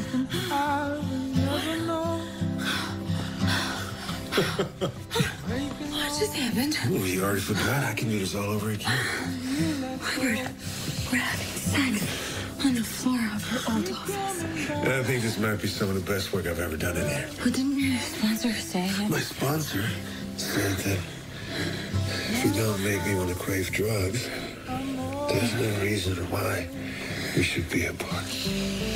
What just happened? Oh, you already forgot? I can do this all over again. Robert, we're having sex on the floor of your old office. I think this might be some of the best work I've ever done in here. But didn't your sponsor say it? My sponsor said that if you don't make me want to crave drugs, there's no reason why we should be apart.